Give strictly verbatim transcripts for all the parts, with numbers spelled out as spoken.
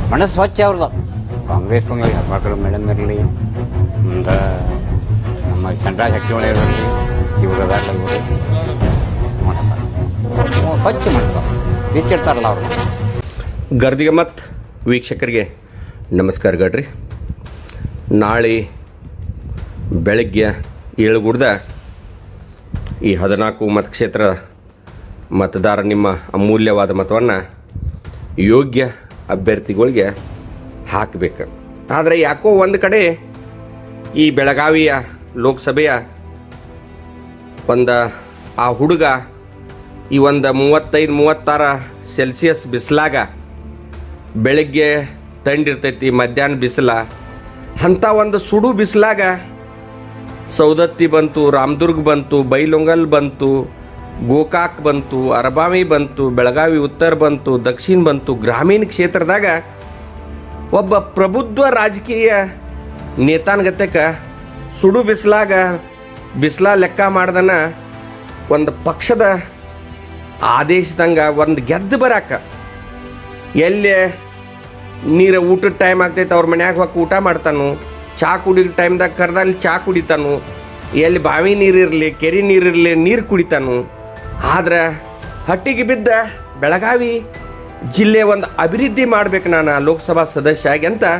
ಮನಸ್ಸು ಸ್ವಚ್ಛ ಅವ್ರದ್ದು. ಕಾಂಗ್ರೆಸ್ ಪಂಗಡಿ ಹೆಬ್ಬಾಳ್ಕರ್ ಮೇಡಮ್ ಇರಲಿ, ಮುಂದೆ ನಮ್ಮ ಚಂದ್ರರಾಜ್ ಹಟ್ಟಿಹೊಳೆ ಇರಲಿ, ಇವ್ರದಾಗಲಿ ಸ್ವಚ್ಛ ಮನಸ್ಸು ಬಿಚ್ಚಿಡ್ತಾರಲ್ಲ ಅವರು. ಗರ್ದಿಗೆ ಮತ್ತು ವೀಕ್ಷಕರಿಗೆ ನಮಸ್ಕಾರ ಗಡ್ರಿ. ನಾಳೆ ಬೆಳಗ್ಗೆ ಏಳುಗುಡ್ದ ಈ ಹದಿನಾಲ್ಕು ಮತಕ್ಷೇತ್ರ ಮತದಾರ ನಿಮ್ಮ ಅಮೂಲ್ಯವಾದ ಮತವನ್ನು ಯೋಗ್ಯ ಅಭ್ಯರ್ಥಿಗಳಿಗೆ ಹಾಕಬೇಕು. ಆದರೆ ಯಾಕೋ ಒಂದು ಕಡೆ ಈ ಬೆಳಗಾವಿಯ ಲೋಕಸಭೆಯ ಒಂದು ಆ ಹುಡುಗ ಈ ಒಂದು ಮೂವತ್ತೈದು ಮೂವತ್ತಾರ ಸೆಲ್ಸಿಯಸ್ ಬಿಸಿಲಾಗ ಬೆಳಗ್ಗೆ ತಂಡಿರ್ತೈತಿ, ಮಧ್ಯಾಹ್ನ ಬಿಸಿಲ, ಅಂಥ ಒಂದು ಸುಡು ಬಿಸಿಲಾಗ ಸೌದತ್ತಿ ಬಂತು, ರಾಮದುರ್ಗ ಬಂತು, ಬೈಲೊಂಗಲ್ ಬಂತು, ಗೋಕಾಕ್ ಬಂತು, ಅರಬಾವಿ ಬಂತು, ಬೆಳಗಾವಿ ಉತ್ತರ ಬಂತು, ದಕ್ಷಿಣ ಬಂತು. ಗ್ರಾಮೀಣ ಕ್ಷೇತ್ರದಾಗ ಒಬ್ಬ ಪ್ರಬುದ್ಧ ರಾಜಕೀಯ ನೇತಾನ್ಗತಕ್ಕ ಸುಡು ಬಿಸಿಲಾಗ ಬಿಸಿಲ ಲೆಕ್ಕ ಮಾಡ್ದನ ಒಂದು ಪಕ್ಷದ ಆದೇಶದಂಗೆ ಒಂದು ಗೆದ್ದು ಬರಾಕ, ಎಲ್ಲಿ ನೀರು ಊಟದ ಟೈಮ್ ಆಗ್ತೈತೆ ಅವ್ರ ಮನ್ಯಾಗ ಹೋಗಿ ಊಟ ಮಾಡ್ತಾನು, ಚಹಾ ಕುಡಿ ಟೈಮ್ದಾಗ ಕರೆದಲ್ಲಿ ಚಹಾ ಕುಡಿತಾನು, ಎಲ್ಲಿ ಬಾವಿ ನೀರಿರಲಿ ಕೆರೆ ನೀರಿರಲಿ ನೀರು ಕುಡಿತಾನು. ಆದ್ರೆ ಹಟ್ಟಿಗೆ ಬಿದ್ದ ಬೆಳಗಾವಿ ಜಿಲ್ಲೆ ಒಂದು ಅಭಿವೃದ್ಧಿ ಮಾಡ್ಬೇಕು ನಾನು ಲೋಕಸಭಾ ಸದಸ್ಯ ಆಗಿ ಅಂತ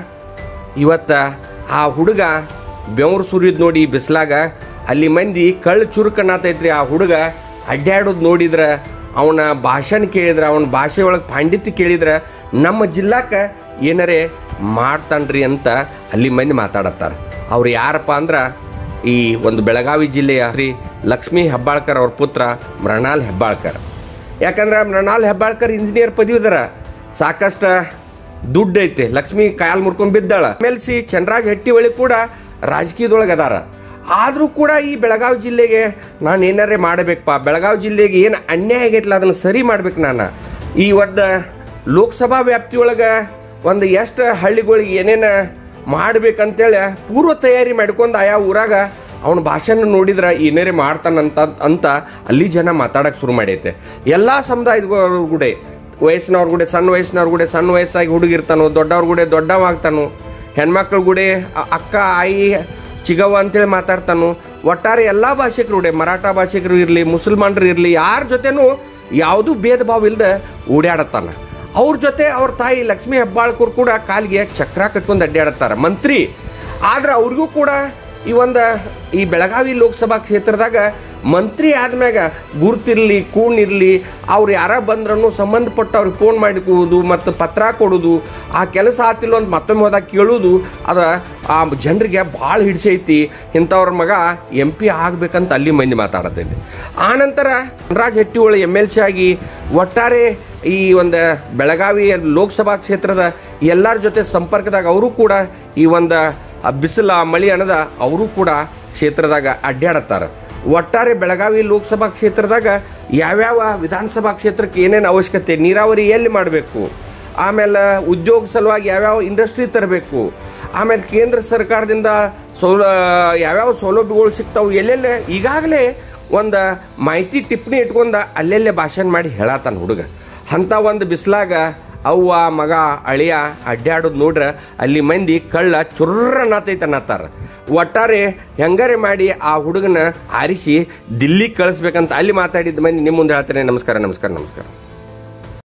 ಇವತ್ತು ಆ ಹುಡುಗ ಬೆವರು ಸುರಿಯೋದು ನೋಡಿ ಬಿಸಿಲಾಗ ಅಲ್ಲಿ ಮಂದಿ ಕಳ್ಳು ಚುರುಕನ್ನತೈತ್ರಿ. ಆ ಹುಡುಗ ಅಡ್ಡಾಡೋದು ನೋಡಿದ್ರೆ, ಅವನ ಭಾಷಣ ಕೇಳಿದ್ರೆ, ಅವನ ಭಾಷೆ ಒಳಗೆ ಪಾಂಡಿತ್ಯ ಕೇಳಿದ್ರೆ ನಮ್ಮ ಜಿಲ್ಲಾಕ್ಕೆ ಏನಾರೇ ಮಾಡ್ತಾನ್ರಿ ಅಂತ ಅಲ್ಲಿ ಮಂದಿ ಮಾತಾಡತ್ತಾರೆ. ಅವ್ರು ಯಾರಪ್ಪ ಅಂದ್ರೆ ಈ ಒಂದು ಬೆಳಗಾವಿ ಜಿಲ್ಲೆಯ ಶ್ರೀ ಲಕ್ಷ್ಮೀ ಹೆಬ್ಬಾಳ್ಕರ್ ಅವ್ರ ಪುತ್ರ ಮೃಣಾಲ್ ಹೆಬ್ಬಾಳ್ಕರ್. ಯಾಕಂದ್ರೆ ಮೃಣಾಲ್ ಹೆಬ್ಬಾಳ್ಕರ್ ಇಂಜಿನಿಯರ್ ಪದವೀಧರ, ಸಾಕಷ್ಟು ದುಡ್ಡು ಐತೆ. ಲಕ್ಷ್ಮಿ ಕಾಲ್ ಮುರ್ಕೊಂಡು ಬಿದ್ದಾಳ. M L C Chandraraj Hattiholi ಕೂಡ ರಾಜಕೀಯದೊಳಗೆ ಅದಾರ. ಆದರೂ ಕೂಡ ಈ ಬೆಳಗಾವಿ ಜಿಲ್ಲೆಗೆ ನಾನು ಏನಾರೇ ಮಾಡಬೇಕಪ್ಪ, ಬೆಳಗಾವಿ ಜಿಲ್ಲೆಗೆ ಏನು ಅನ್ಯಾಯ ಆಗೈತಲ್ಲ ಅದನ್ನು ಸರಿ ಮಾಡ್ಬೇಕು. ನಾನು ಈ ಒಂದು ಲೋಕಸಭಾ ವ್ಯಾಪ್ತಿಯೊಳಗೆ ಒಂದು ಎಷ್ಟು ಹಳ್ಳಿಗಳಿಗೆ ಏನೇನು ಮಾಡ್ಬೇಕಂತೇಳಿ ಪೂರ್ವ ತಯಾರಿ ಮಾಡ್ಕೊಂಡು ಆಯಾ ಊರಾಗ ಅವನ ಭಾಷೆನ ನೋಡಿದ್ರೆ ಏನಾರೇ ಮಾಡ್ತಾನಂತ ಅಂತ ಅಲ್ಲಿ ಜನ ಮಾತಾಡೋಕೆ ಶುರು ಮಾಡೈತೆ. ಎಲ್ಲ ಸಮುದಾಯದವ್ರ ಕೂಡ, ವಯಸ್ಸಿನವ್ರ ಕೂಡ, ಸಣ್ಣ ವಯಸ್ಸಿನವ್ರ ಕೂಡ, ಸಣ್ಣ ವಯಸ್ಸಾಗಿ ಹುಡುಗಿರ್ತಾನು, ದೊಡ್ಡವ್ರ ಕೂಡ ದೊಡ್ಡವಾಗ್ತಾನು, ಹೆಣ್ಮಕ್ಳು ಕೂಡ ಅಕ್ಕ ಆಯಿ ಚಿಗವ್ವ ಅಂತೇಳಿ ಮಾತಾಡ್ತಾನು. ಒಟ್ಟಾರೆ ಎಲ್ಲ ಭಾಷಿಕರು ಕೂಡ, ಮರಾಠ ಭಾಷಿಕರು ಇರಲಿ, ಮುಸಲ್ಮಾನರು ಇರಲಿ, ಯಾರ ಜೊತೆನೂ ಯಾವುದೂ ಭೇದ ಭಾವ ಇಲ್ಲದೆ ಓಡಾಡತ್ತಾನ. ಅವ್ರ ಜೊತೆ ಅವ್ರ ತಾಯಿ ಲಕ್ಷ್ಮೀ ಹೆಬ್ಬಾಳ್ಕರ್ ಕೂಡ ಕಾಲಿಗೆ ಚಕ್ರ ಕಟ್ಕೊಂಡು ಅಡ್ಡಾಡತ್ತಾರ ಮಂತ್ರಿ. ಆದ್ರೆ ಅವ್ರಿಗೂ ಕೂಡ ಈ ಒಂದು ಈ ಬೆಳಗಾವಿ ಲೋಕಸಭಾ ಕ್ಷೇತ್ರದಾಗ ಮಂತ್ರಿ ಆದ್ಮ್ಯಾಗ ಗುರ್ತಿರಲಿ ಕೂಣಿರಲಿ, ಅವ್ರು ಯಾರ ಬಂದ್ರೂ ಸಂಬಂಧಪಟ್ಟ ಅವ್ರಿಗೆ ಫೋನ್ ಮಾಡಿಕೊಡೋದು ಮತ್ತು ಪತ್ರ ಕೊಡೋದು, ಆ ಕೆಲಸ ಆತಿಲ್ಲ ಅಂತ ಮತ್ತೊಮ್ಮೆ ಹೋದಾಗ ಕೇಳೋದು, ಅದು ಆ ಜನರಿಗೆ ಭಾಳ ಹಿಡಿಸೈತಿ. ಇಂಥವ್ರ ಮಗ ಎಂ ಪಿ ಆಗ್ಬೇಕಂತ ಅಲ್ಲಿ ಮಂದಿ ಮಾತಾಡತೈತಿ. ಆನಂತರ Chandraraj Hattiholi M L C ಆಗಿ ಒಟ್ಟಾರೆ ಈ ಒಂದು ಬೆಳಗಾವಿ ಲೋಕಸಭಾ ಕ್ಷೇತ್ರದ ಎಲ್ಲರ ಜೊತೆ ಸಂಪರ್ಕದಾಗ ಅವರು ಕೂಡ ಈ ಒಂದು ಬಿಸಿಲ ಮಳಿ ಅನ್ನದ ಅವರು ಕೂಡ ಕ್ಷೇತ್ರದಾಗ ಅಡ್ಡಾಡತ್ತಾರ. ಒಟ್ಟಾರೆ ಬೆಳಗಾವಿ ಲೋಕಸಭಾ ಕ್ಷೇತ್ರದಾಗ ಯಾವ್ಯಾವ ವಿಧಾನಸಭಾ ಕ್ಷೇತ್ರಕ್ಕೆ ಏನೇನು ಅವಶ್ಯಕತೆ, ನೀರಾವರಿ ಎಲ್ಲಿ ಮಾಡಬೇಕು, ಆಮೇಲೆ ಉದ್ಯೋಗ ಸಲುವಾಗಿ ಯಾವ್ಯಾವ ಇಂಡಸ್ಟ್ರಿ ತರಬೇಕು, ಆಮೇಲೆ ಕೇಂದ್ರ ಸರ್ಕಾರದಿಂದ ಸೌಲ ಯಾವ್ಯಾವ ಸೌಲಭ್ಯಗಳು ಸಿಗ್ತಾವೆ ಎಲ್ಲೆಲ್ಲೇ ಈಗಾಗಲೇ ಒಂದು ಮಾಹಿತಿ ಟಿಪ್ಪಣಿ ಇಟ್ಕೊಂಡ ಅಲ್ಲೆಲ್ಲೇ ಭಾಷಣ ಮಾಡಿ ಹೇಳತ್ತಾನ ಹುಡುಗ. ಅಂಥ ಒಂದು ಬಿಸಿಲಾಗ ಅವ್ವ ಮಗ ಅಳಿಯ ಅಡ್ಡಾಡೋದು ನೋಡ್ರೆ ಅಲ್ಲಿ ಮಂದಿ ಕಳ್ಳ ಚುರ್ರನ್ನತೈತೆ ಅನ್ನತ್ತಾರ. ಒಟ್ಟಾರೆ ಹೆಂಗಾರೆ ಮಾಡಿ ಆ ಹುಡುಗನ ಆರಿಸಿ ದಿಲ್ಲಿಗೆ ಕಳಿಸ್ಬೇಕಂತ ಅಲ್ಲಿ ಮಾತಾಡಿದ ಮಂದಿ ನಿಮ್ಮ ಮುಂದೆ ಹೇಳ್ತಾರೆ. ನಮಸ್ಕಾರ ನಮಸ್ಕಾರ ನಮಸ್ಕಾರ.